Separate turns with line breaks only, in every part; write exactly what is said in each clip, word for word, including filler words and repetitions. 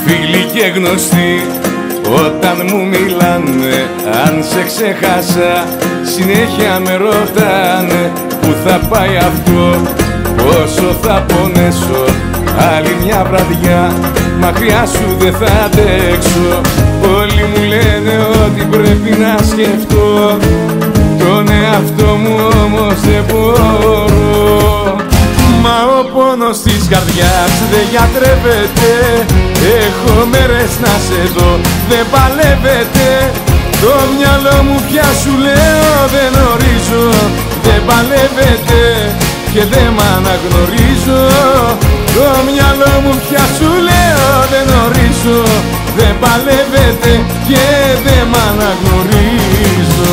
φίλοι και γνωστοί όταν μου μιλάνε, αν σε ξέχασα συνέχεια με ρωτάνε πού θα πάει αυτό, πόσο θα πονέσω. Άλλη μια βραδιά μακριά σου δεν θα αντέξω. Όλοι μου λένε ότι πρέπει να σκεφτώ τον εαυτό μου, όμως δεν μπορώ. Μα ο πόνος της καρδιάς δεν γιατρεύεται. Έχω μέρες να σε δω, δεν παλεύεται. Το μυαλό μου πια σου λέω δεν ορίζω. Δεν παλεύεται και δεν μ' αναγνωρίζω. Το μυαλό μου πια σου λέω δεν ορίζω. Δεν παλεύεται και δεν μ' αναγνωρίζω.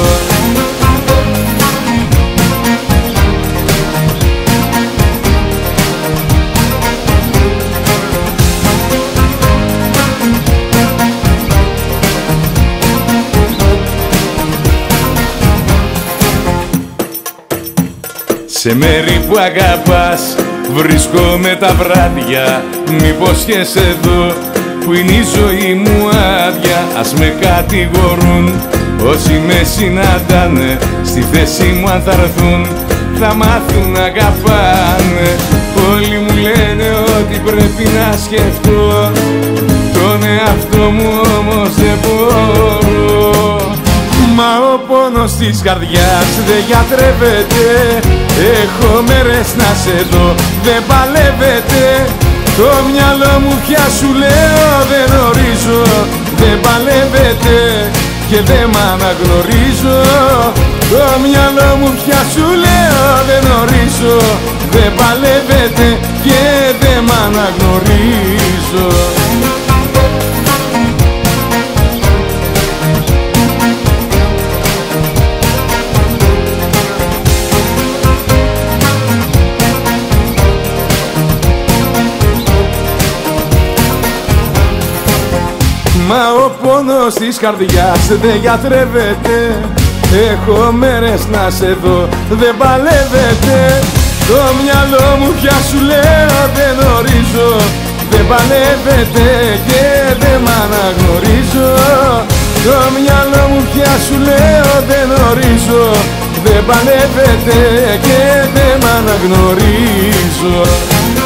Σε μέρη που αγαπάς βρίσκομαι τα βράδια. Μήπως και σε δω που είναι η ζωή μου άδεια. Ας με κατηγορούν όσοι με συναντάνε, στη θέση μου αν θα έρθουν θα μάθουν να αγαπάνε. Όλοι μου λένε ότι πρέπει να σκεφτώ τον εαυτό μου, όμως δεν μπορώ. Μα ο πόνος της καρδιάς δεν γιατρεύεται. Έχω μέρες να σε δω, δεν παλεύεται. Το μυαλό μου πια σου λέω δεν ορίζω. Δεν παλεύεται και δεν μ' αναγνωρίζω. Το μυαλό μου πια σου λέω δεν ορίζω. Δεν παλεύεται και δεν μ' αναγνωρίζω. Μα ο πόνος της καρδιάς δεν γιατρεύεται. Έχω μέρες να σε δω, δεν παλεύεται. Το μυαλό μου πια σου λέω δεν ορίζω. Δεν παλεύεται και δεν μ' αναγνωρίζω. Το μυαλό μου πια σου λέω δεν ορίζω. Δεν παλεύεται και δεν μ' αναγνωρίζω.